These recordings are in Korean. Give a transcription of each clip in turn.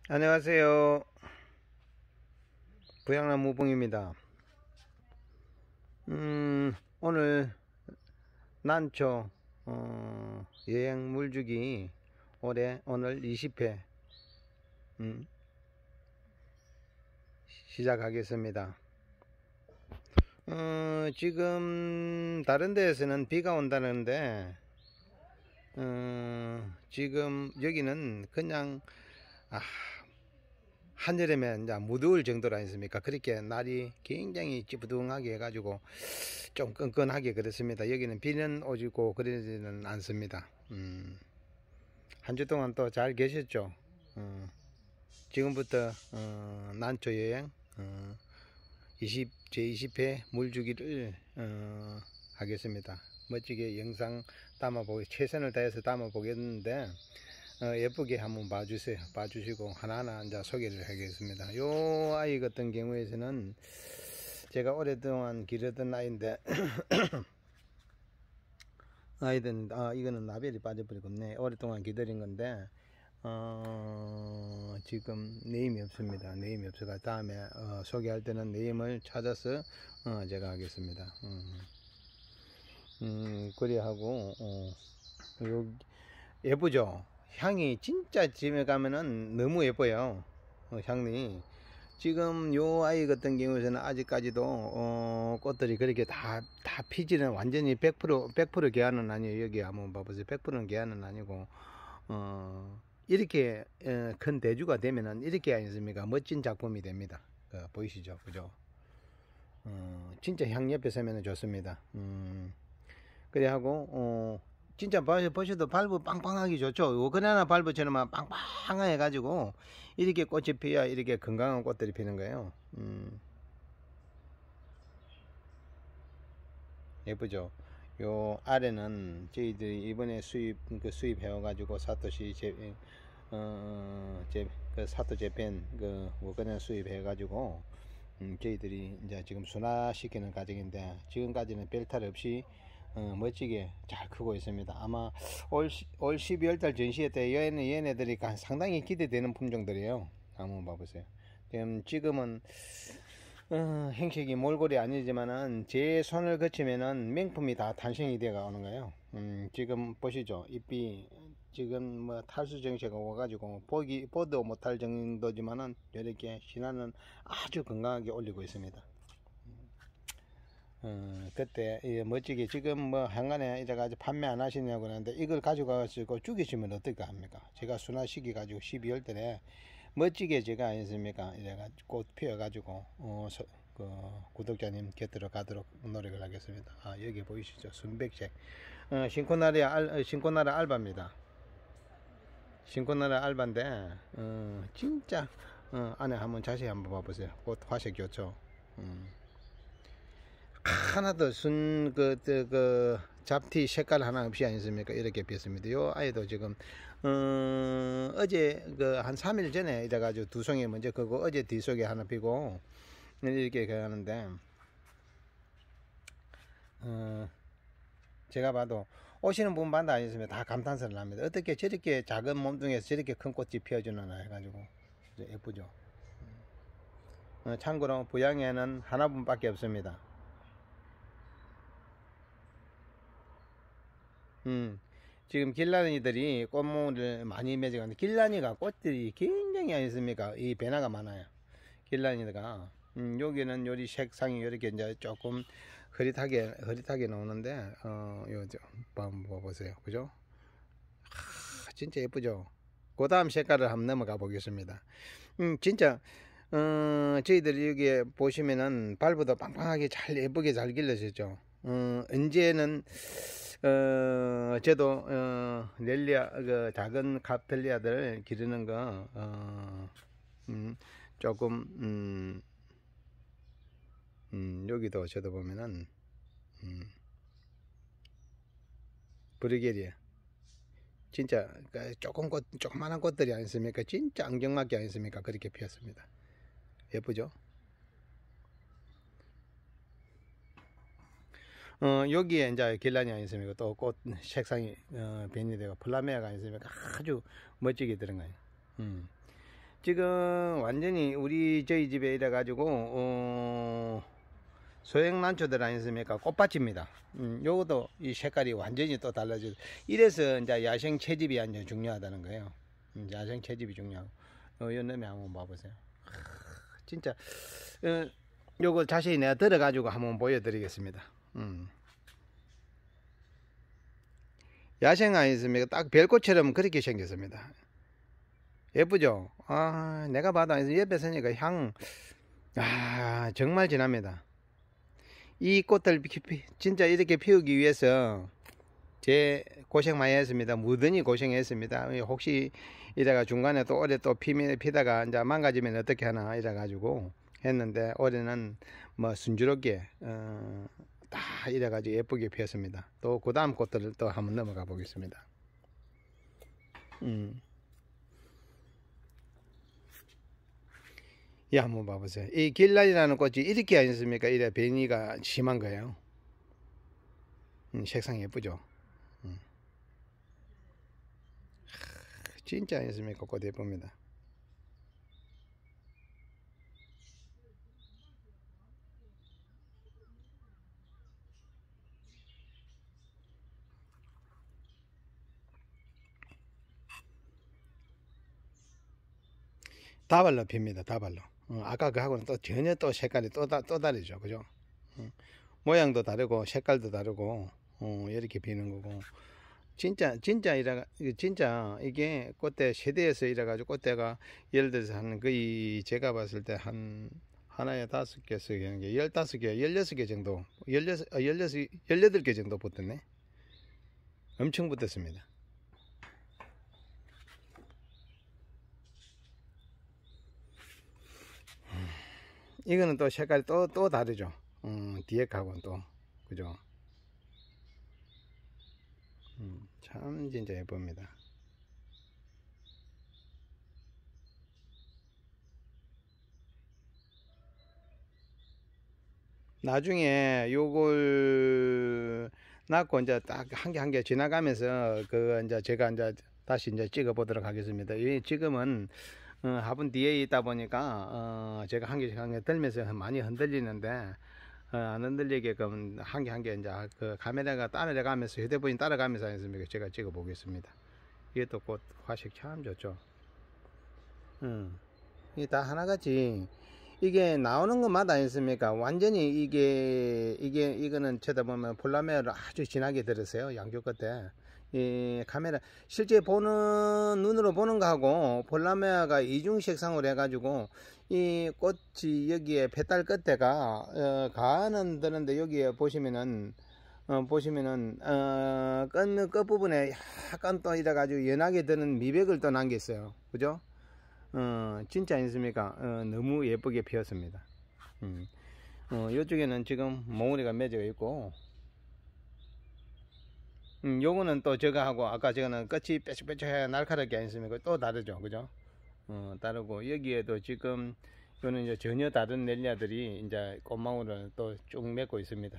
안녕하세요. 부양남 무봉입니다. 오늘 난초 여행 물주기 오늘 20회 시작하겠습니다. 지금 다른 데에서는 비가 온다는데 지금 여기는 그냥 한여름에 이제 무더울 정도라 아니습니까? 그렇게 날이 굉장히 찌부둥하게 해가지고 좀 끈끈하게 그렇습니다. 여기는 비는 오지고 그러지는 않습니다. 한 주 동안 또 잘 계셨죠? 지금부터 난초 여행 제20회 물주기를 하겠습니다. 멋지게 영상 최선을 다해서 담아 보겠는데 예쁘게 한번 봐주시고 하나하나 이제 소개를 하겠습니다. 요 아이 같은 경우에는 제가 오랫동안 기르던 아이인데 이거는 나벨이 빠져버리겠네. 오랫동안 기다린 건데 지금 네임이 없습니다. 네임이 없어가 다음에 소개할 때는 네임을 찾아서 제가 하겠습니다. 그래 하고 예쁘죠? 향이 진짜 집에 가면은 너무 예뻐요. 향이 지금 요 아이 같은 경우에는 아직까지도 꽃들이 그렇게 다 피지는 완전히 100% 개화는 아니에요. 여기 한번 봐보세요. 100%는 개화는 아니고 이렇게 큰 대주가 되면은 이렇게 아니습니까? 멋진 작품이 됩니다. 보이시죠? 그죠? 진짜 향 옆에 서면 좋습니다. 그래 하고 진짜 보셔도 발부 빵빵하기 좋죠. 그나나 발부처럼 빵빵해 가지고 이렇게 꽃이 피어야 이렇게 건강한 꽃들이 피는 거예요. 예쁘죠. 요 아래는 저희들이 이번에 수입해 가지고 사토시 사토 재팬 워크는 수입해 가지고 저희들이 이제 지금 순화시키는 과정인데 지금까지는 별탈 없이 멋지게 잘 크고 있습니다. 아마 올 12월달 전시회 때 얘네들이 상당히 기대되는 품종들이에요. 한번 봐보세요. 지금은 행식이 몰골이 아니지만은 제 손을 거치면은 명품이 다 탄생이 되어 오는 거예요. 지금 보시죠. 잎이 지금 뭐 탈수 정체가 와가지고 보도 못할 정도지만은 이렇게 신화는 아주 건강하게 올리고 있습니다. 그때 멋지게 지금 뭐 한간에 이래가지고 판매 안 하시냐고 하는데 이걸 가져가지고 죽이시면 어떨까 합니까? 제가 순화시키 가지고 12월 달에 멋지게 제가 아니습니까? 이래가지고 꽃 피어가지고 구독자님 곁으로 가도록 노력을 하겠습니다. 여기 보이시죠? 순백색 신코나라 알바입니다. 신코나라 알바인데 진짜 안에 한번 자세히 한번 봐보세요. 꽃 화색 좋죠? 하나도 잡티 색깔 하나 없이 아니습니까? 이렇게 피었습니다. 요 아이도 지금 어제 한 3일 전에 이래가지고 두 송이 먼저 크고 어제 뒤속에 하나 피고 이렇게 가는데 제가 봐도 오시는 분마다 아니었습니다. 다 감탄사를 합니다. 어떻게 저렇게 작은 몸뚱이에서 저렇게 큰 꽃이 피어주나 해가지고 예쁘죠. 참고로 부양에는 하나분밖에 없습니다. 지금 길라니들이 꽃무를 많이 맺어가는데 길라니가 꽃들이 굉장히 아니습니까? 이 변화가 많아요. 길라니가 여기는 요리 색상이 이렇게 이제 조금 흐릿하게 나오는데 요 한번 보세요. 그죠? 진짜 예쁘죠? 그 다음 색깔을 한번 넘어가 보겠습니다. 진짜 저희들이 여기 보시면은 발부도 빵빵하게 잘 예쁘게 잘 길러졌죠. 언제는 저도 렐리아 작은 카펠리아들 기르는 거 조금 여기도 저도 보면은 브리게리아 진짜 조그만한 꽃들이 아니습니까? 진짜 안경맞게 아니습니까? 그렇게 피었습니다. 예쁘죠? 여기에 이제 길란이 아니습니까? 또 꽃 색상이 변이 되고 플라메아가 아니습니까? 아주 멋지게 들은 거예요. 지금 완전히 저희 집에 이래 가지고 소형 난초들 아니습니까? 꽃밭입니다. 요것도 이 색깔이 완전히 또 달라지고, 이래서 이제 야생 채집이 완전 중요하다는 거예요. 야생 채집이 중요하고. 요 놈에 한번 봐보세요. 진짜 요거 자세히 내가 들어가지고 한번 보여드리겠습니다. 야생 아니습니까? 딱 별꽃처럼 그렇게 생겼습니다. 예쁘죠? 아, 내가 봐도 옆에 서니까 정말 진합니다. 이 꽃들 진짜 이렇게 피우기 위해서 제 고생 많이 했습니다. 무던히 고생했습니다. 혹시 이래가 중간에 또 올해 또 피다가 이제 망가지면 어떻게 하나 이래가지고 했는데, 올해는 뭐 순조롭게 다 이래가지고 예쁘게 피었습니다. 또 그 다음 꽃들을 또 한번 넘어가 보겠습니다. 예, 한번 봐보세요. 이 길날이라는 꽃이 이렇게 아니습니까? 이래 변이가 심한 거예요. 색상이 예쁘죠? 진짜 아니습니까? 꽃 예쁩니다. 다발로 핍니다. 다발로. 아까 그하고는 또 전혀 또 색깔이 또 다르죠. 그죠? 모양도 다르고 색깔도 다르고 이렇게 피는 거고. 진짜 이게 꽃대 세대에서 이래가지고 꽃대가 예를 들어서 한 거의 제가 봤을 때 한 하나에 5개씩 하는 게 15개, 16개 정도, 18개 정도 붙었네. 엄청 붙었습니다. 이거는 또 색깔이 또 다르죠. 뒤에 가고는 또, 그죠? 참 진짜 예쁩니다. 나중에 요걸 낳고 이제 딱 한 개 지나가면서 이제 제가 이제 다시 이제 찍어 보도록 하겠습니다. 지금은 화분 뒤에 있다 보니까 제가 한 개 들면서 많이 흔들리는데, 안 흔들리게끔 한 개 이제 그 카메라가 따라가면서, 휴대폰이 따라가면서 하겠습니다. 제가 찍어 보겠습니다. 이게 또 꽃 화색 참 좋죠. 이게 다 하나같이 이게 나오는 것마다 있습니까? 완전히 이거는 쳐다보면 폴라메어를 아주 진하게 들으세요. 양쪽 끝에. 이 카메라 실제 눈으로 보는 거하고 폴라메아가 이중 색상으로 해가지고 이 꽃이 여기에 페탈 끝에가 가는 드는데, 여기에 보시면은 끝부분에 약간 또 이래가지고 연하게 드는 미백을 또 남겼어요. 그죠? 진짜 아니습니까? 너무 예쁘게 피었습니다. 이쪽에는 지금 몽우리가 맺어 있고, 요거는 또 저거하고 아까 저거는 끝이 뾰족뾰족해 날카롭게 아니습니까? 또 다르죠. 그죠? 다르고, 여기에도 지금 요는 이제 전혀 다른 넬리아들이 이제 꽃망울을 또 쭉 맺고 있습니다.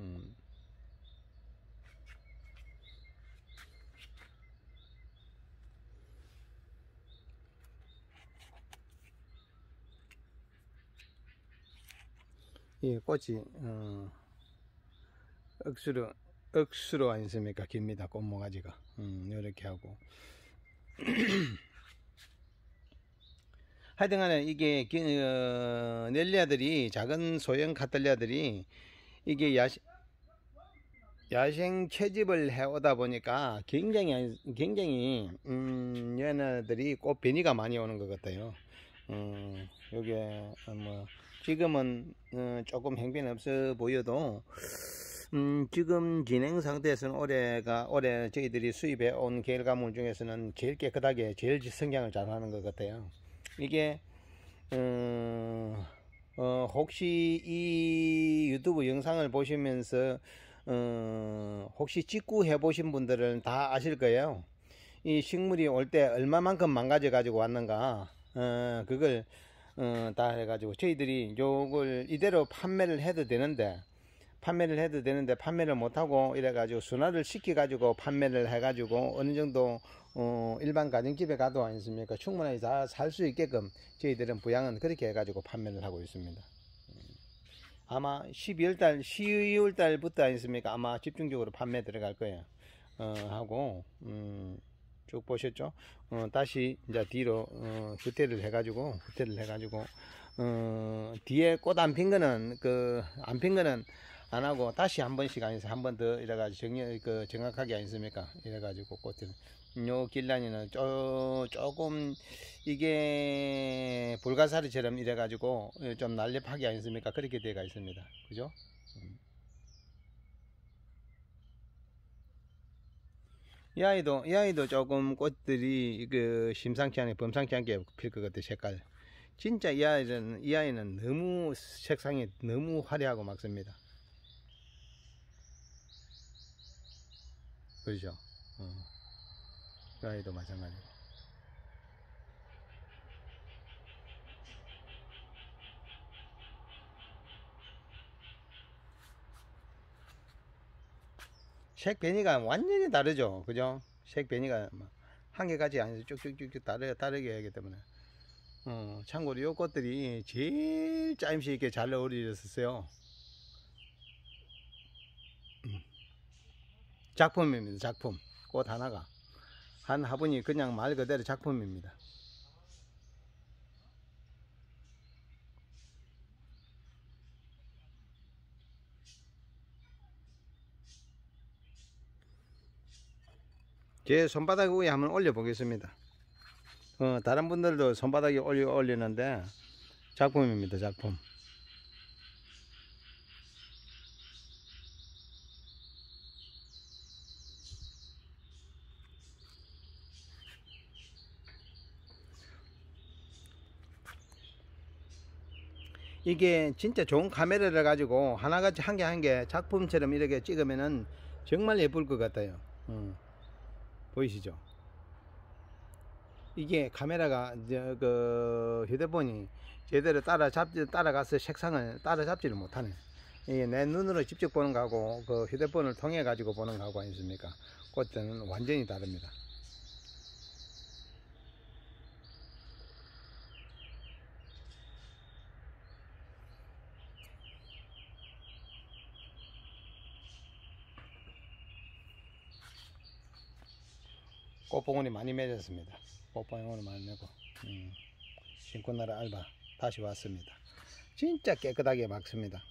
이 꽃이 억수로 아니습니까? 깁니다. 꽃모가지가. 이렇게 하고. 하여튼간에 이게 넬리아들이, 작은 소형 카탈리아들이 이게 야생 채집을 해오다 보니까 굉장히 얘네들이 꽃 변이가 많이 오는 것 같아요. 요게 뭐 지금은 조금 형편이 없어 보여도 지금 진행 상태에서는 올해 저희들이 수입해 온 결과물 중에서는 제일 깨끗하게 제일 성장을 잘 하는 것 같아요. 이게 혹시 이 유튜브 영상을 보시면서 혹시 직구 해 보신 분들은 다 아실 거예요. 이 식물이 올 때 얼마만큼 망가져 가지고 왔는가, 그걸 다 해가지고 저희들이 요걸 이대로 판매를 해도 되는데, 판매를 해도 되는데 판매를 못하고 이래가지고 순화를 시켜가지고 판매를 해가지고 어느 정도 일반 가정집에 가도 아니습니까 충분히 다 살 수 있게끔 저희들은 부양은 그렇게 해가지고 판매를 하고 있습니다. 아마 12월 달부터 아니습니까 아마 집중적으로 판매 들어갈 거예요. 하고 쭉 보셨죠? 다시 이제 뒤로 후퇴를 해가지고 뒤에 꽃 안 핀 거는 안 핀 거는 안 하고 다시 한 번씩 아니서 한 번 더 이래가지고 정확하게 아니습니까? 이래가지고 꽃을 요 길라니는 조금 이게 불가사리처럼 이래가지고 좀 날렵하게 아니습니까? 그렇게 되어 있습니다. 그죠? 이 아이도 조금 꽃들이 심상치 않게 범상치 않게 필 것 같아 색깔. 진짜 이 아이는 너무 색상이 너무 화려하고 막습니다. 그렇죠? 이 아이도 마찬가지고. 색 변이가 완전히 다르죠. 그죠? 색 변이가 한 개까지 아니서 쭉쭉쭉 다르게 하기 때문에. 참고로 이 꽃들이 제일 짜임새 있게 잘 어울리셨어요. 작품입니다. 작품. 꽃 하나가. 한 화분이 그냥 말 그대로 작품입니다. 제 손바닥 위에 한번 올려 보겠습니다. 다른 분들도 손바닥에 올리는데 작품입니다. 작품. 이게 진짜 좋은 카메라를 가지고 하나같이 한 개 한 개 작품처럼 이렇게 찍으면은 정말 예쁠 것 같아요. 보이시죠? 이게 카메라가 휴대폰이 제대로 따라가서 색상을 따라잡지를 못하네. 이게 내 눈으로 직접 보는 거하고 휴대폰을 통해 가지고 보는 거하고 아니습니까? 꽃은 완전히 다릅니다. 꽃봉오리 많이 맺었습니다. 꽃봉오리 많이 메고 신꽃나라 알바 다시 왔습니다. 진짜 깨끗하게 막습니다.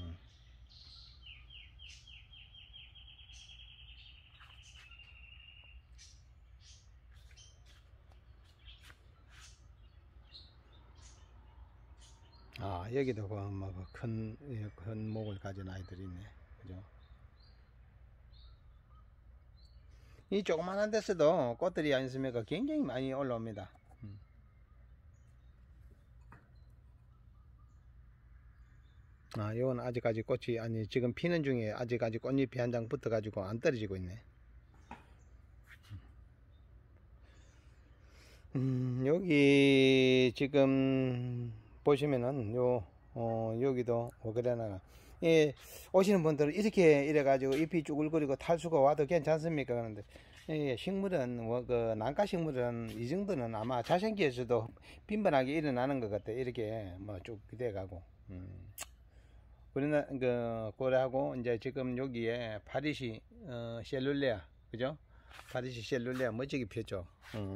여기도 큰 목을 가진 아이들이 있네. 그죠? 이 조그만한 데서도 꽃들이 아니습니까? 굉장히 많이 올라옵니다. 이건 아직까지 꽃이 지금 피는 중에 아직까지 꽃잎이 한 장 붙어 가지고 안 떨어지고 있네. 여기 지금 보시면은 여기도 그래나 오시는 분들은 이렇게 이래 가지고 잎이 쭈글거리고 탈수가 와도 괜찮습니까? 그런데 식물은 난가 식물은 이 정도는 아마 자생기에서도 빈번하게 일어나는 것 같아. 이렇게 쭉 돼 가고 우리는 그거하고 이제 지금 여기에 파리시 셀룰레아, 그죠? 파리시 셀룰레아 멋지게 폈죠.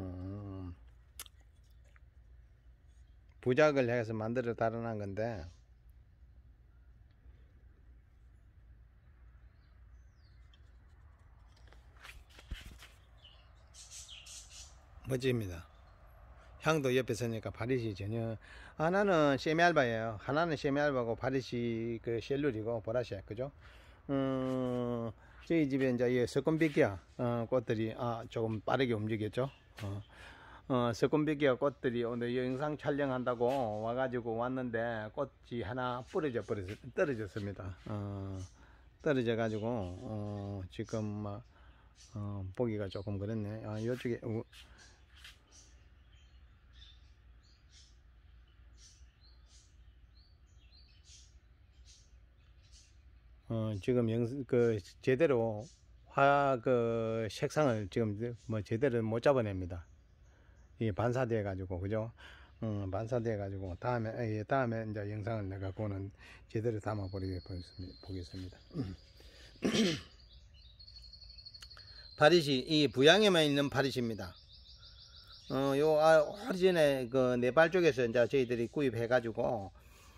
부작을 해서 만들어 달아난 건데 멋집니다. 향도 옆에 서니까 파리시 전혀 하나는 세미알바예요. 하나는 세미알바고 파리시 셀룰이고 보라색, 그죠? 저희 집에 이제 석곤비기아 꽃들이 조금 빠르게 움직였죠. 석곤비기아 꽃들이 오늘 영상 촬영한다고 와가지고 왔는데 꽃이 하나 떨어졌습니다. 떨어져 가지고 지금 보기가 조금 그렇네. 이쪽에 지금 제대로 색상을 지금 뭐 제대로 못 잡아냅니다. 이게 반사돼 가지고, 그죠? 반사돼 가지고 다음에 이제 영상을 내가 그거는 제대로 담아 보겠습니다. 파릿이 이 부양에만 있는 파릿입니다. 오래전에 그 네팔 쪽에서 이제 저희들이 구입해 가지고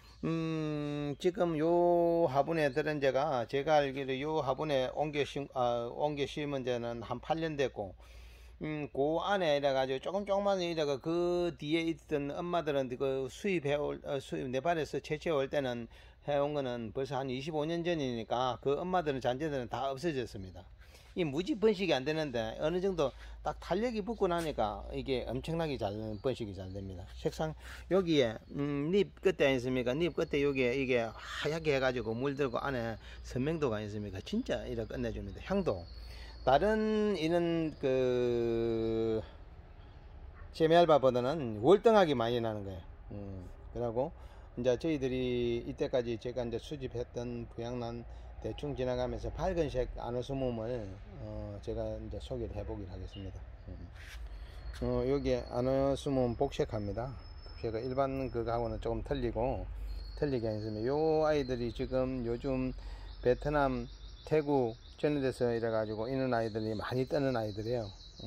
지금 요 화분에 들은 제가 알기로 요 화분에 옮겨 심은 지는 한 8년 됐고, 그 안에 이래가지고 조금만 이래가 그 뒤에 있던 엄마들은 그 네팔에서 채취해 올 때는 해온 거는 벌써 한 25년 전이니까 그 엄마들은 잔재들은 다 없어졌습니다. 이 무지 번식이 안 되는데 어느 정도 딱 탄력이 붙고 나니까 이게 엄청나게 번식이 잘 됩니다. 색상 여기에 잎 끝에 아니습니까? 잎 끝에 여기에 이게 하얗게 해가지고 물들고 안에 선명도가 아니습니까? 진짜 이렇게 끝내줍니다. 향도 다른 이런 그 세미알바보다는 월등하게 많이 나는 거예요. 그러고 이제 저희들이 이때까지 제가 이제 수집했던 부양란 대충 지나가면서 밝은색 아노스mom을 제가 이제 소개를 해보기로 하겠습니다. 여기에 아노스mom 복색합니다. 제가 일반 그거하고는 조금 틀리게 했습니다. 요 아이들이 지금 요즘 베트남, 태국 전에서 이래가지고 이런 아이들이 많이 뜨는 아이들이에요.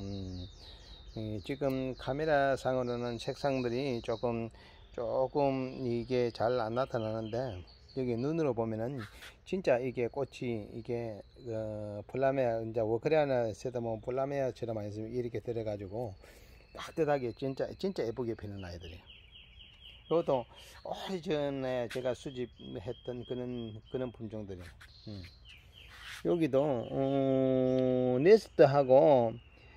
지금 카메라 상으로는 색상들이 조금 이게 잘 안 나타나는데, 여기 눈으로 보면은 진짜 이게 꽃이 이게 플라메아 이제 워크리아나 세다몬 플라메아처럼 이렇게 들어가지고 따뜻하게 진짜 예쁘게 피는 아이들이에요. 이것도 오래전에 제가 수집했던 그런 품종들이에요. 여기도 네스트하고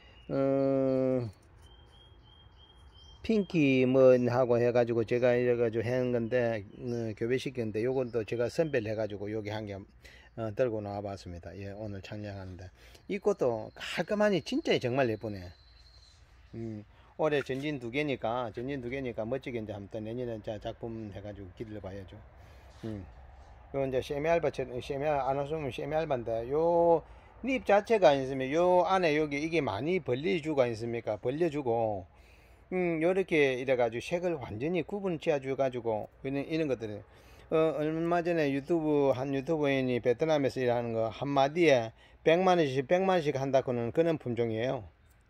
핑키 하고 해가지고 제가 이래가지고 한 건데 교배시켰는데 요것도 제가 선별해 가지고 여기 한 개 들고 나와 봤습니다. 예, 오늘 창량하는데 이 꽃도 깔끔하니 진짜 정말 예쁘네. 올해 전진 두 개니까 멋지게 이제 한번 내년에 작품 해가지고 기대를 봐야죠. 요 이제 아노스mom 세미알바인데 요 잎 자체가 있으면 요 안에 여기 이게 많이 벌려주고 있습니까? 벌려주고 요렇게 이래가지고 색을 완전히 구분 지어줘 가지고 이런 것들을 얼마 전에 한 유튜버인이 베트남에서 일하는 거 한마디에 100만원씩 한다고는 그런 품종이에요.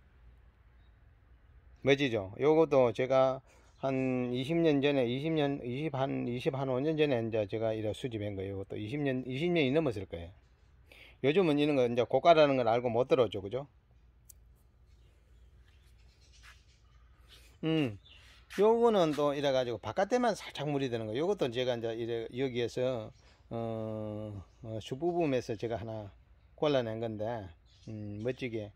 멋지죠? 요것도 제가 한 20년 전에 25년 전에 이제 제가 이래 수집한 거예요. 이것도 20년이 넘었을 거예요. 요즘은 이런 거 이제 고가라는 걸 알고 못 들어오죠, 그죠? 요거는 또 이래가지고 바깥에만 살짝 물이 되는 거. 요것도 제가 이제 여기에서 슈부붐에서 제가 하나 골라낸 건데 멋지게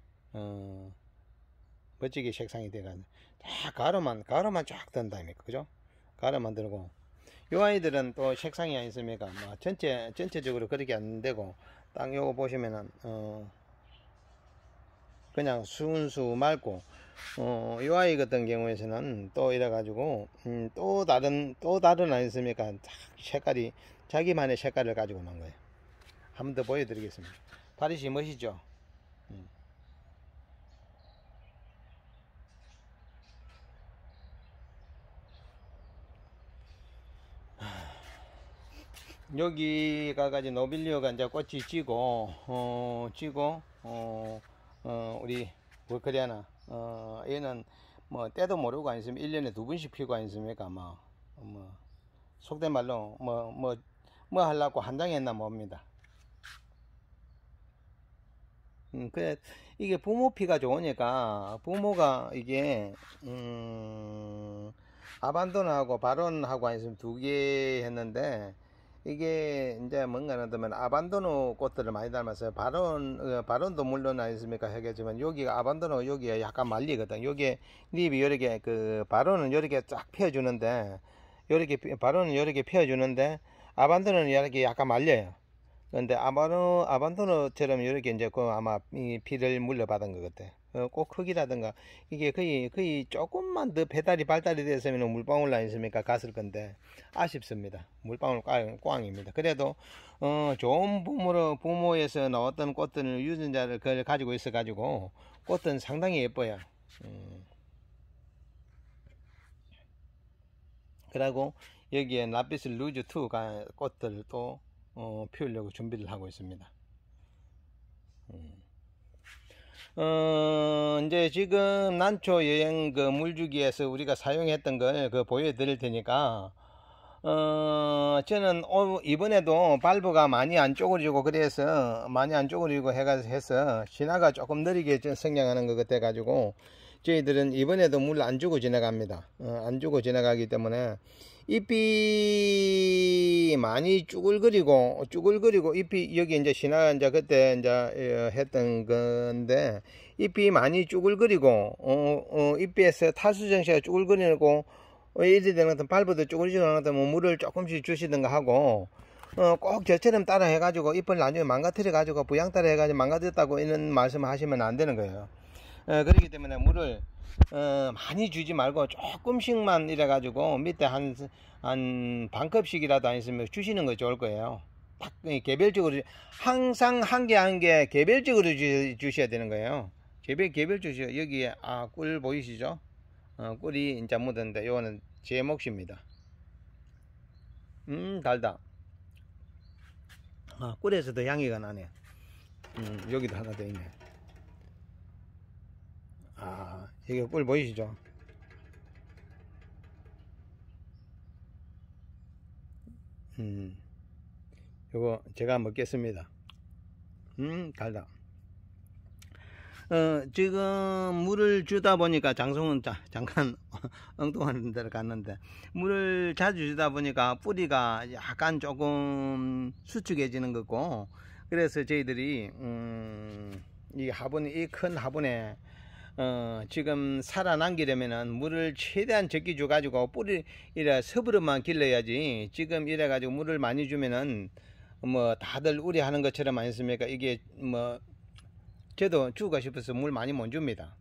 색상이 돼가지고 다 가로만 쫙 든다니까, 그죠? 가로만 들고 요 아이들은 또 색상이 아니습니까? 뭐 전체적으로 그렇게 안 되고 딱 요거 보시면은 그냥 순수 맑고 요 아이 같은 경우에는 또 이래가지고 또 다른 아니습니까? 색깔이 자기만의 색깔을 가지고 놓은 거예요. 한 번 더 보여드리겠습니다. 파릿이 멋있죠? 여기가 가지 노빌리오가 이제 꽃이 지고 우리 워크리아나 얘는 뭐 때도 모르고 아니으면 1년에 2번씩 피고 아니습니까? 뭐 속된 말로 뭐 하려고 한 장에 했나 봅니다. 그래 이게 부모 피가 좋으니까 부모가 이게 아반도나하고 바론하고 아니으면 2개 했는데, 이게 이제 뭔가는 들면 아반도노 꽃들을 많이 닮았어요. 바론도 물론 아니습니까 하겠지만 여기가 아반도노 여기가 약간 말리거든. 여기에 잎이 이렇게 바론은 이렇게 쫙 펴주는데 바론은 이렇게 펴주는데 아반도노는 이렇게 약간 말려요. 근데 아반도노처럼 이렇게 이제 아마 이 피를 물려받은 것 같아. 꽃 크기라든가 이게 거의 조금만 더 배달이 발달이 됐으면 물방울 아니습니까 갔을 건데 아쉽습니다. 물방울 꽝입니다. 그래도 좋은 부모에서 나왔던 꽃들을 유전자를 가지고 있어 가지고 꽃은 상당히 예뻐요. 그리고 여기에 라피스 루즈 2가 꽃들을 또 피우려고 준비를 하고 있습니다. 이제 지금 난초 여행 그 물주기에서 우리가 사용했던 걸 보여드릴 테니까 저는 이번에도 발브가 많이 안 쪼그리고 그래서 많이 안 쪼그리고 해서 진화가 조금 느리게 성장하는 것 같아 가지고 저희들은 이번에도 물 안 주고 지나갑니다. 안 주고 지나가기 때문에 잎이 많이 쭈글거리고 잎이 여기 이제 신화가 이제 그때 이제 했던 건데 잎이 많이 쭈글거리고 잎에서 탈수정시가 쭈글거리고 이래 되는 것은 발부도 쭈글지는 않았던 물을 조금씩 주시든가 하고 꼭 저처럼 따라 해가지고 잎을 나중에 망가뜨려 가지고 부양 따라 해가지고 망가졌다고 이런 말씀을 하시면 안 되는 거예요. 그렇기 때문에 물을 많이 주지 말고 조금씩만 이래 가지고 밑에 한 반컵씩이라도 아니면 주시는 거 좋을 거예요. 딱 개별적으로 항상 한 개 개별적으로 주셔야 되는 거예요. 개별 주셔. 여기에 꿀 보이시죠? 꿀이 이제 묻었는데 요거는 제 몫입니다. 달다. 꿀에서도 향기가 나네. 여기도 하나 더 있네. 여기 꿀 보이시죠? 요거 제가 먹겠습니다. 달다. 지금 물을 주다 보니까 장송은 잠깐 엉뚱한 데를 갔는데 물을 자주 주다 보니까 뿌리가 약간 조금 수축해지는 거고 그래서 저희들이 이 큰 화분에 지금 살아남기려면은 물을 최대한 적게 줘 가지고 뿌리 이래 서부르만 길러야지 지금 이래 가지고 물을 많이 주면은 뭐 다들 우려하는 것처럼 아니습니까? 이게 뭐 저도 주고 싶어서 물 많이 못 줍니다.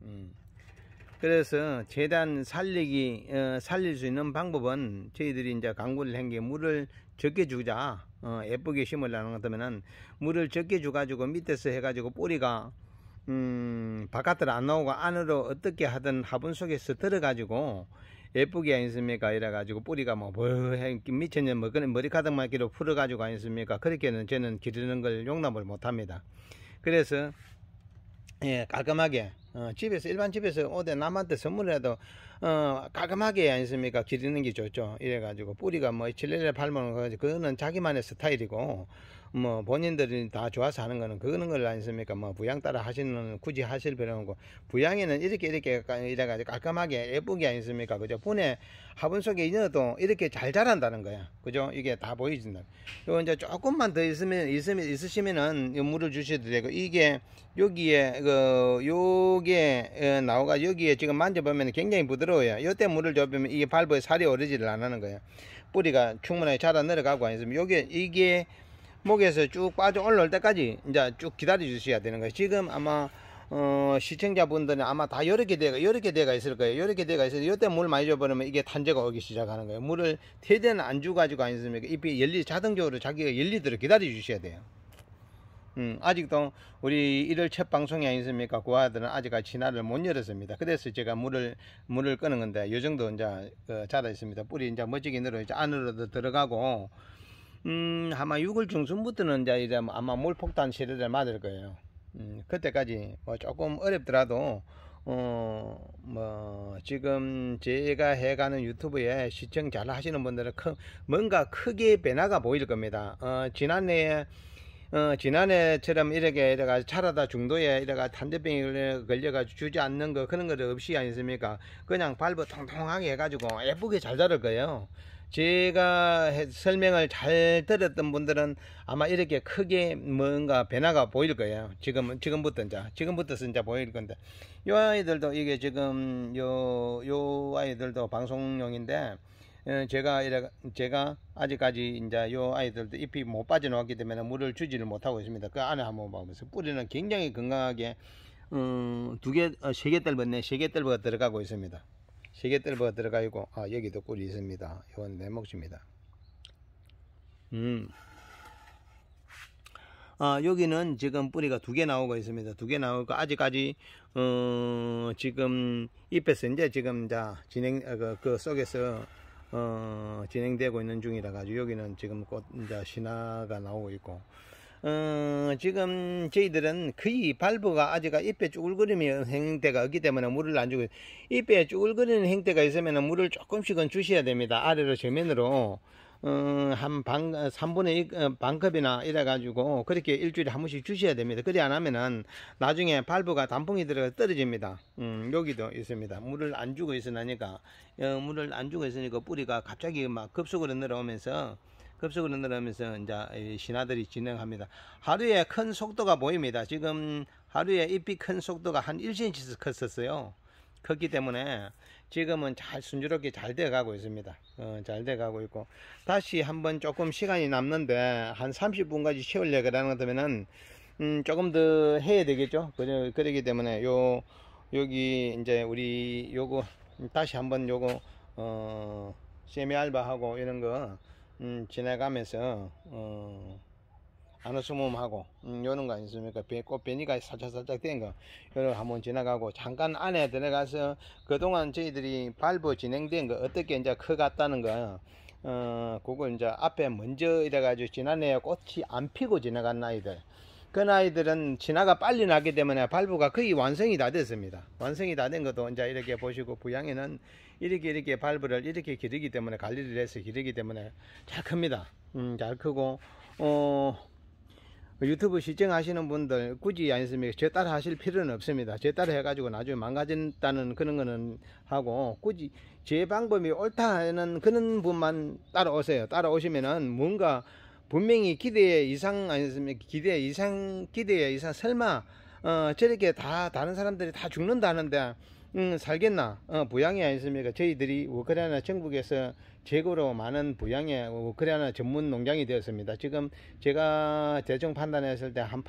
그래서 최대한 살릴 수 있는 방법은 저희들이 이제 강구를 한 게 물을 적게 주자. 예쁘게 심으려는 것 같으면은 물을 적게 줘 가지고 밑에서 해 가지고 뿌리가 바깥으로 안 나오고 안으로 어떻게 하든 화분 속에서 들어가지고 예쁘게 아니습니까? 이래가지고 뿌리가 미천년 머리카락만 기로 풀어가지고 아니습니까? 그렇게는 저는 기르는 걸 용납을 못합니다. 그래서 깔끔하게 집에서 일반 집에서 오대 남한테 선물해도 깔끔하게 아니습니까? 기르는 게 좋죠. 이래가지고 뿌리가 칠레레 팔면 그거는 자기만의 스타일이고 뭐 본인들이 다 좋아서 하는 거는 그거는 걸 아니습니까? 부양 따라 하시는 굳이 하실 필요는 없고 부양에는 이렇게 이래가지고 깔끔하게 예쁘게 아니습니까? 그죠? 분에 화분 속에 넣어도 이렇게 잘 자란다는 거야. 그죠? 이게 다 보이진다. 요 이제 조금만 더 있으시면은 물을 주셔도 되고 이게 여기에 요게 나오가 여기에 지금 만져보면 굉장히 부드러워요. 요때 물을 줘보면 이게 발부에 살이 오르지를 안 하는 거예요. 뿌리가 충분하게 자라 내려가고 아니면 이게 목에서 쭉 빠져 올라올 때까지 이제 쭉 기다려 주셔야 되는 거예요. 지금 아마 시청자분들은 아마 다 여러 개 대가 있을 거예요. 여러 개 대가 있어서 이때 물 많이 줘버리면 이게 탄저가 오기 시작하는 거예요. 물을 태대는 안 주가지고 아니습니까? 잎이 자동적으로 자기가 열리도록 기다려 주셔야 돼요. 아직도 우리 1월 첫 방송이 아니습니까? 그 아들은 아직까지 진화를 못 열었습니다. 그래서 제가 물을 끄는 건데 요 정도 이제 자라 있습니다. 뿌리 이제 멋지게 늘어 이제 안으로도 들어가고 아마 6월 중순부터는 이제 아마 물폭탄 시대를 맞을 거예요. 그때까지 조금 어렵더라도 지금 제가 해가는 유튜브에 시청 잘 하시는 분들은 뭔가 크게 변화가 보일 겁니다. 지난해처럼 이렇게 차라다 중도에 이래가 탄저병이 걸려가지고 주지 않는 거 그런 거 없이 아니습니까? 그냥 발부 통통하게 해가지고 예쁘게 잘 자랄 거예요. 제가 설명을 잘 들었던 분들은 아마 이렇게 크게 뭔가 변화가 보일 거예요. 지금부터 이제 보일 건데, 요 아이들도 이게 지금 요 아이들도 방송용인데, 제가 아직까지 이제 요 아이들도 잎이 못 빠져나왔기 때문에 물을 주지를 못하고 있습니다. 그 안에 한번 보면서 뿌리는 굉장히 건강하게 세 개 뜰었네. 세 개 뜰버가 들어가고 있습니다. 세 개 뜰버가 들어가 있고, 여기도 꿀이 있습니다. 이건 내 몫입니다. 여기는 지금 뿌리가 2개 나오고 있습니다. 2개 나오고, 아직까지, 지금 잎에서 이제 지금 그 속에서, 진행되고 있는 중이라 가지고, 여기는 지금 곧 이제 신화가 나오고 있고, 지금 저희들은 거의 발브가 아직 잎에 쭈글거리는 행태가 없기 때문에 물을 안 주고, 잎에 쭈글거리는 행태가 있으면 물을 조금씩은 주셔야 됩니다. 아래로 저면으로 한 3분의 반컵이나 이래 가지고 그렇게 일주일에 한 번씩 주셔야 됩니다. 그래 안 하면은 나중에 발브가 단풍이 들어가 떨어집니다. 여기도 있습니다. 물을 안 주고 있으니까 물을 안 주고 있으니까 뿌리가 갑자기 막 급속으로 늘어오면서 이제 신화들이 진행합니다. 하루에 큰 속도가 보입니다. 지금 하루에 잎이 큰 속도가 한 1cm씩 컸었어요. 컸기 때문에 지금은 잘 순조롭게 잘 돼가고 있습니다. 잘 돼가고 있고, 다시 한번 조금 시간이 남는데 한 30분까지 채우려 그러는 것 같으면은 조금 더 해야 되겠죠. 그러기 때문에 여기 이제 우리 요거 다시 한번 요거 세미 알바하고 이런 거 지나가면서 아노스몸하고 요런 거 아니습니까? 꽃배니가 살짝살짝 된 거 요런 한번 지나가고, 잠깐 안에 들어가서 그동안 저희들이 발브 진행된 거 어떻게 이제 커갔다는 거 그걸 이제 앞에 먼저 이래가지고 지난해 꽃이 안 피고 지나간 아이들, 그 아이들은 진화가 빨리 나기 때문에 발브가 거의 완성이 다 됐습니다. 완성이 다 된 것도 이제 이렇게 보시고, 부양에는 이렇게 발브를 이렇게 기르기 때문에, 관리를 해서 기르기 때문에 잘 큽니다. 잘 크고, 유튜브 시청하시는 분들 굳이 아니습니까? 제 따라 하실 필요는 없습니다. 제 따라 해가지고 나중에 망가진다는 그런 거는 하고, 굳이 제 방법이 옳다 하는 그런 분만 따라오세요. 따라오시면은 뭔가 분명히 기대 이상 아니습니까? 기대 이상 설마 저렇게 다 다른 사람들이 다 죽는다는데 살겠나? 부양이 아니습니까? 저희들이 우크라이나 전국에서 최고로 많은 부양의 우크라이나 전문 농장이 되었습니다. 지금 제가 대충 판단했을 때 한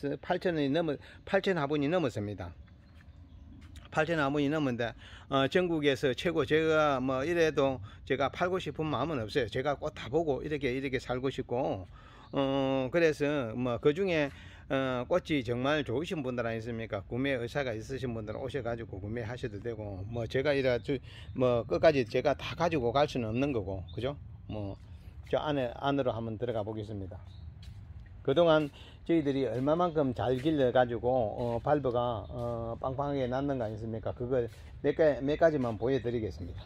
8천 화분이 넘었습니다. 8천 화분이 넘는데 전국에서 최고, 제가 뭐 이래도 제가 팔고 싶은 마음은 없어요. 제가 꽃 다 보고 이렇게 살고 싶고, 그래서 뭐 그 중에 꽃이 정말 좋으신 분들 아니십니까? 구매 의사가 있으신 분들은 오셔가지고 구매하셔도 되고, 뭐 제가 뭐 끝까지 제가 다 가지고 갈 수는 없는 거고, 그죠? 뭐 저 안으로 한번 들어가 보겠습니다. 그동안 저희들이 얼마만큼 잘 길러 가지고 발브가 빵빵하게 났는 거 아니십니까? 그걸 몇 가지만 보여드리겠습니다.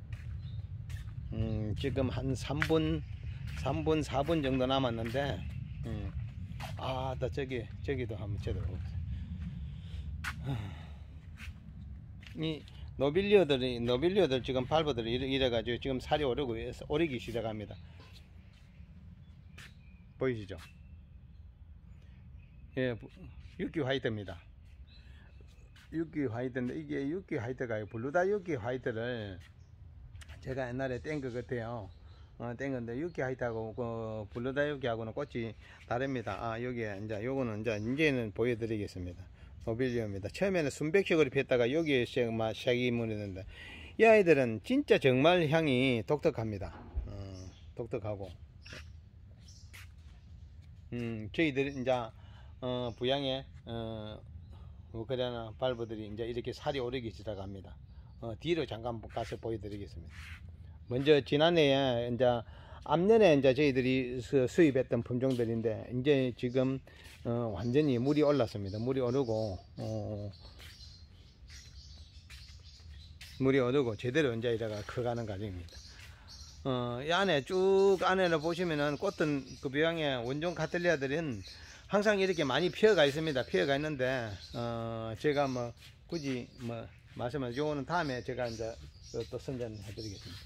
지금 한 3분 4분 정도 남았는데, 저기도 한번 쳐다보세요. 이 노빌리어들 지금 발브들이 이래가지고 지금 살이 오르기 시작합니다. 보이시죠? 예, 육기 화이트입니다. 육기 화이트인데, 이게 육기 화이트가 블루다 육기 화이트를 제가 옛날에 뗀 것 같아요. 뗀 건데, 육기 화이트하고 그 블루다 육기하고는 꽃이 다릅니다. 여기에 이제 요거는 이제는 보여드리겠습니다. 노빌리어입니다. 처음에는 순백색으로 피었다가 여기에 색이 무르는데, 이 아이들은 진짜 정말 향이 독특합니다. 독특하고, 저희들이 이제 부양에 우크라이나 발브들이 이제 이렇게 살이 오르기 시작합니다. 뒤로 잠깐 가서 보여드리겠습니다. 먼저 지난해에 이제 앞년에 이제 저희들이 수입했던 품종들인데, 이제 지금 완전히 물이 올랐습니다. 물이 오르고 제대로 이제 이래가 커가는 과정입니다. 이 안에 쭉 안에를 보시면은 꽃은 그 부양의 원종 카텔리아들은 항상 이렇게 많이 피어가 있습니다. 피어가 있는데 제가 뭐 굳이 뭐 말씀을, 요거는 다음에 제가 이제 또 선전해 드리겠습니다.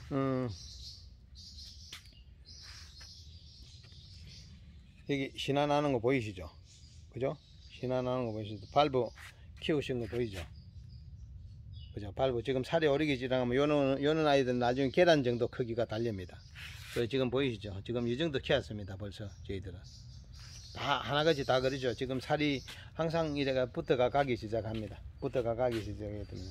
여기 신화 나는 거 보이시죠? 그죠? 신화 나는 거 보이시죠? 발브 키우신 거 보이죠? 그죠? 발브 지금 살이 오르기 시작하면 요는 아이들은 나중에 계란 정도 크기가 달립니다. 지금 보이시죠? 지금 이 정도 키웠습니다. 벌써 저희들은 다 하나같이 다 그러죠. 지금 살이 항상 이래가 붙어가 가기 시작합니다. 붙어가 가기 시작합니다.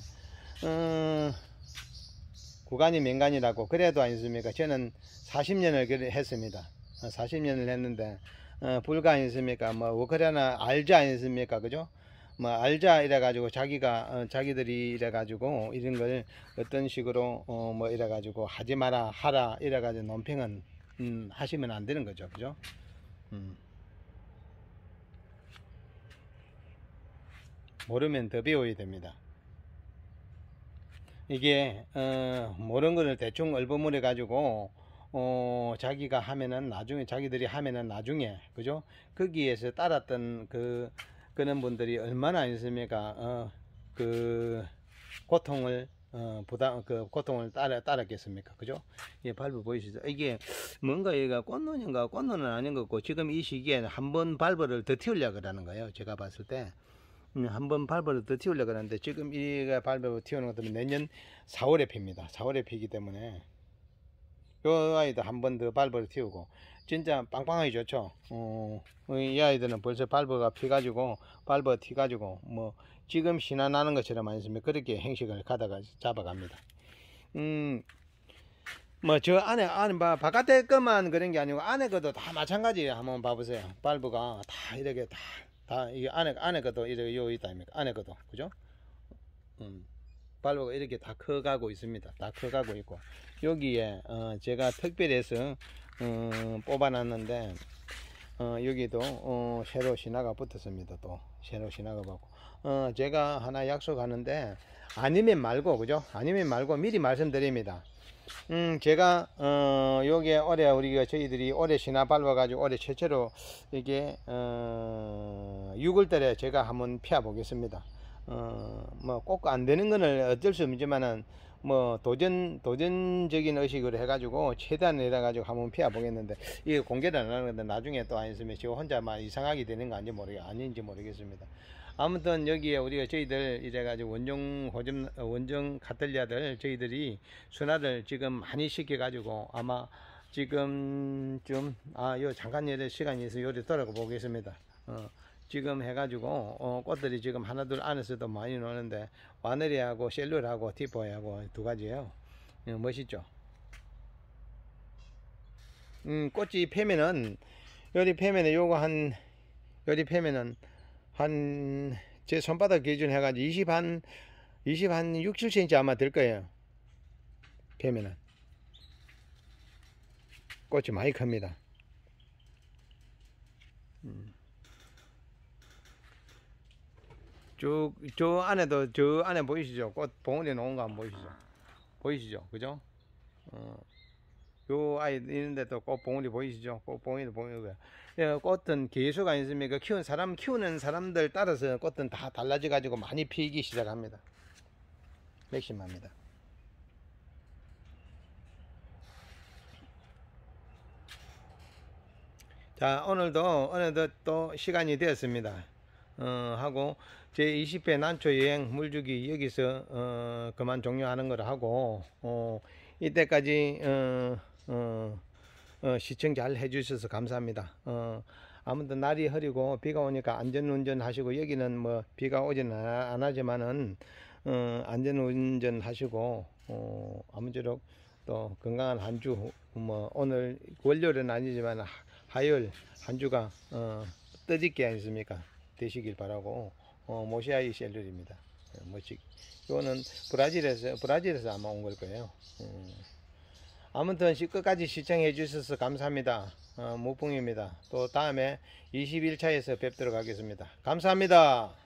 구간이 맹간이라고 그래도 아니습니까? 저는 40년을 했습니다. 40년을 했는데 불가 아니습니까? 뭐 워크라나 알자 아니습니까? 그죠? 뭐 알자 이래 가지고 자기가 자기들이 이래 가지고 이런 걸 어떤 식으로 뭐 이래 가지고 하지 마라 하라 이래 가지고 논평은 하시면 안 되는 거죠. 그죠? 모르면 더 배워야 됩니다. 이게 모르는 거를 대충 얼버무려 가지고 자기가 하면은 나중에 자기들이 하면은 나중에 그죠? 거기에서 따랐던 그런 분들이 얼마나 있습니까? 그 고통을 고통을 따랐겠습니까? 그죠? 예, 밟아 보이시죠? 이게 뭔가 얘가 꽃눈인가 꽃눈은 아닌 것 같고 지금 이 시기에는 한번 밟아를 더 틔우려고 그러는 거예요. 제가 봤을 때. 한번 밟아를 더 틔우려고 하는데 지금 이가 밟아 틔우는 것들은 내년 4월에 핍니다. 4월에 피기 때문에 요 아이도 한 번 더 밟아를 틔우고 진짜 빵빵하게 좋죠. 이 아이들은 벌써 밟아가 피가지고 밟아 튀가지고 뭐 지금 신화 나는 것처럼 아니면 그렇게 행식을 가다가 잡아갑니다. 뭐 저 안에 바깥에 것만 그런 게 아니고 안에 것도 다 마찬가지예요. 한번 봐보세요. 밟아가 다 이렇게 다 이 안에 것도 이렇게 요 있다 아닙니까? 안에 것도 그죠? 밟아가 이렇게 다 커가고 있습니다. 다 커가고 있고 여기에 제가 특별히 해서 뽑아놨는데 여기도 새로 신화가 붙었습니다. 또 새로 신화가 붙고 제가 하나 약속하는데 아니면 말고 그죠? 아니면 말고 미리 말씀드립니다. 제가 요게 올해 우리가 저희들이 올해 신화 밟아 가지고 올해 최초로 이게 6월달에 제가 한번 피워 보겠습니다. 뭐 꼭 안 되는 거는 어쩔 수 없지만은 뭐 도전적인 의식으로 해가지고 최대한 내려가지고 한번 피워 보겠는데 이게 공개를 안 하는 건데 나중에 또 아니으면 저 혼자 막 이상하게 되는 거 아닌지 모르겠습니다. 아무튼 여기에 우리가 저희들 이래가지고 원정 카틀리아들 저희들이 순화를 지금 많이 시켜가지고 아마 지금 요 잠깐 시간이 있어서 요리 돌아가 보겠습니다. 지금 해가지고 꽃들이 지금 하나둘 안에서도 많이 노는데 와너리하고 셀룰하고 티포하고 두 가지예요. 멋있죠? 꽃이 펴면은 요리 펴면은 요거 요리 펴면은 제 손바닥 기준 해가지고 20 한 6, 7cm 아마 될 거예요. 펴면은 꽃이 많이 큽니다. 저 안에도 저 안에 보이시죠? 꽃 봉우리 놓은 거 안 보이시죠? 보이시죠? 그죠? 요 아이 있는데 또 꽃 봉우리 보이시죠? 꽃 봉우리 보이고요. 꽃은 개수가 있습니까? 키우는 사람들 따라서 꽃은 다 달라져 가지고 많이 피기 시작합니다. 맥심합니다. 자, 오늘도 또 시간이 되었습니다. 하고 제 20회 난초 여행 물주기 여기서 그만 종료하는 걸 하고 이때까지 시청 잘 해주셔서 감사합니다. 아무튼 날이 흐리고 비가 오니까 안전운전 하시고 여기는 뭐 비가 오지는 안 하지만은 안전운전 하시고 아무쪼록 또 건강한 한 주 뭐 오늘 월요일은 아니지만 화요일 한 주가 뜻있게 아니십니까 되시길 바라고 모시아이 셀룰입니다. 멋지게 이거는 브라질에서 아마 온 걸 거예요. 아무튼 끝까지 시청해 주셔서 감사합니다. 무풍입니다. 또 다음에 21차에서 뵙도록 하겠습니다. 감사합니다.